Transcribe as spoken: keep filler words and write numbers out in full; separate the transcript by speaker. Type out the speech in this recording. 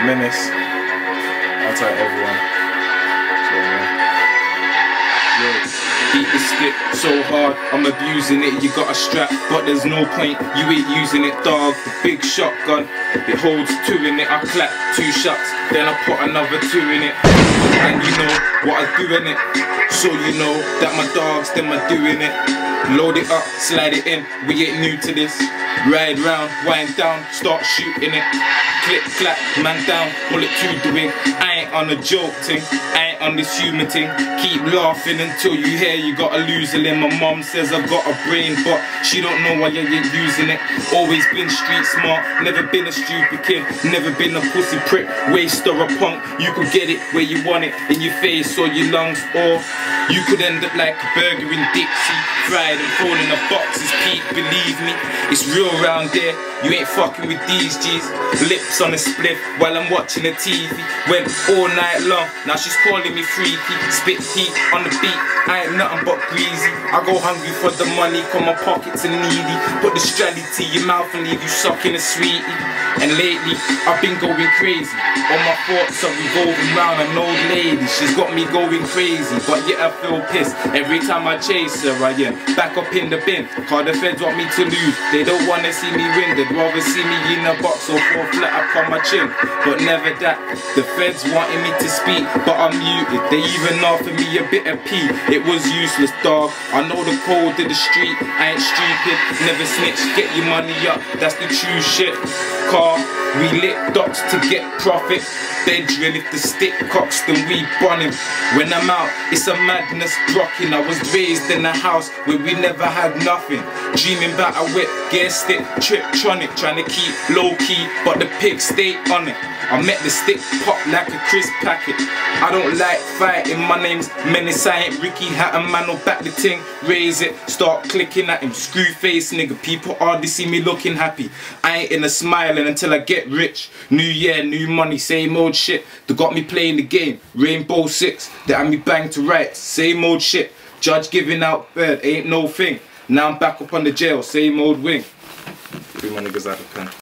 Speaker 1: menace. I'll tell everyone. So, yeah. Yo, beat the stick so hard, I'm abusing it. You got a strap, but there's no point, you ain't using it, dog. The big shotgun, it holds two in it. I clap two shots, then I put another two in it. And you know what I do in it, so you know that my dogs, them are doing it. Load it up, slide it in, we ain't new to this. Ride round, wind down, start shooting it. Click, clap, man down, bullet two doing. I ain't on a joke thing, I ain't on this human thing. Keep laughing until you hear you got a loser in. My mom says I've got a brain, but she don't know why you ain't using it. Always been street smart, never been a stupid kid. Never been a pussy prick, waste or a punk. You could get it where you want it, in your face or your lungs. Or you could end up like a burger in Dixie, fried and thrown in the boxes. Pete, believe me, it's real round there. You ain't fucking with these G's. Lips on a spliff while I'm watching the T V. Went all night long, now she's calling me freaky. Spit heat on the beat, I ain't nothing but greasy. I go hungry for the money, cause my pockets are needy. Put the strally to your mouth and leave you sucking a sweetie. And lately, I've been going crazy. All my thoughts are revolving round an old lady. She's got me going crazy, but yet I feel pissed. Every time I chase her, I am back up in the bin. Cause the feds want me to lose, they don't wanna see me win. They'd rather see me in a box or fall flat upon my chin. But never that, the feds wanted me to speak, but I'm muted. They even offered me a bit of pee. It was useless, dog. I know the code of the street, I ain't stupid. Never snitch, get your money up, that's the true shit. Car, we lit dots to get profit. They drill if the stick cocks, then we bun him. When I'm out, it's a madness rocking. I was raised in a house where we never had nothing. Dreaming about a whip, get a stick, triptronic. Trying to keep low key, but the pigs stay on it. I met the stick pop like a crisp packet. I don't like fighting, my name's Menace. I ain't Ricky Hatton, man, or back the ting. Raise it, start clicking at him. Screw face nigga, people hardly see me looking happy. I ain't in a smiling until I get rich. New year, new money, same old shit. They got me playing the game, Rainbow Six. They had me bang to rights, same old shit. Judge giving out bird, ain't no thing. Now I'm back up on the jail, same old wing. Three more niggas out of pen.